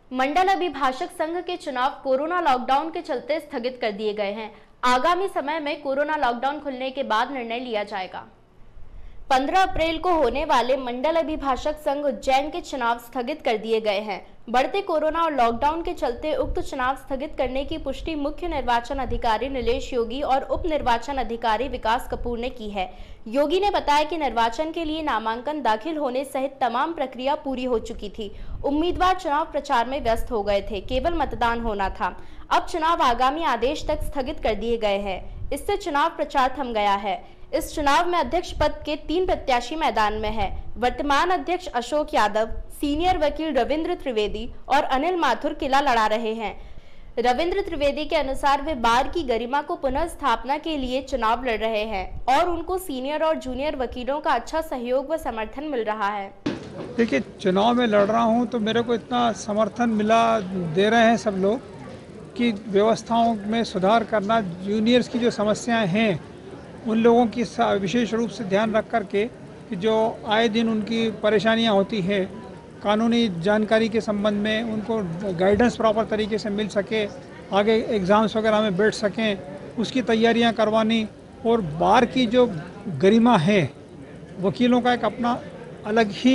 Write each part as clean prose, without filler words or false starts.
मंडल अभिभाषक संघ के चुनाव कोरोना लॉकडाउन के चलते स्थगित कर दिए गए हैं। आगामी समय में कोरोना लॉकडाउन खुलने के बाद निर्णय लिया जाएगा। 15 अप्रैल को होने वाले मंडल अभिभाषक संघ उज्जैन के चुनाव स्थगित कर दिए गए हैं। बढ़ते कोरोना और लॉकडाउन के चलते उक्त चुनाव स्थगित करने की पुष्टि मुख्य निर्वाचन अधिकारी नीलेश योगी और उप निर्वाचन अधिकारी विकास कपूर ने की है। योगी ने बताया कि निर्वाचन के लिए नामांकन दाखिल होने सहित तमाम प्रक्रिया पूरी हो चुकी थी। उम्मीदवार चुनाव प्रचार में व्यस्त हो गए थे, केवल मतदान होना था। अब चुनाव आगामी आदेश तक स्थगित कर दिए गए हैं। इससे चुनाव प्रचार थम गया है। इस चुनाव में अध्यक्ष पद के 3 प्रत्याशी मैदान में हैं। वर्तमान अध्यक्ष अशोक यादव, सीनियर वकील रविंद्र त्रिवेदी और अनिल माथुर किला लड़ा रहे हैं। रविंद्र त्रिवेदी के अनुसार वे बार की गरिमा को पुनः स्थापना के लिए चुनाव लड़ रहे हैं और उनको सीनियर और जूनियर वकीलों का अच्छा सहयोग व समर्थन मिल रहा है। देखिए, चुनाव में लड़ रहा हूं तो मेरे को इतना समर्थन मिला दे रहे हैं सब लोग कि व्यवस्थाओं में सुधार करना, जूनियर्स की जो समस्याएं हैं उन लोगों की विशेष रूप से ध्यान रख करके कि जो आए दिन उनकी परेशानियां होती हैं, कानूनी जानकारी के संबंध में उनको गाइडेंस प्रॉपर तरीके से मिल सके, आगे एग्ज़ाम्स वगैरह में बैठ सकें, उसकी तैयारियां करवानी। और बार की जो गरिमा है, वकीलों का एक अपना अलग ही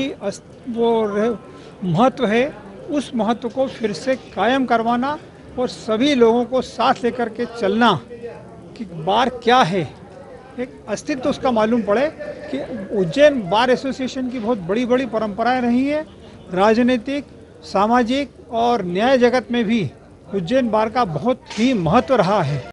महत्व है, उस महत्व को फिर से कायम करवाना और सभी लोगों को साथ लेकर के चलना कि बार क्या है, एक अस्तित्व उसका मालूम पड़े कि उज्जैन बार एसोसिएशन की बहुत बड़ी बड़ी परंपराएं रही हैं। राजनीतिक, सामाजिक और न्याय जगत में भी उज्जैन बार का बहुत ही महत्व रहा है।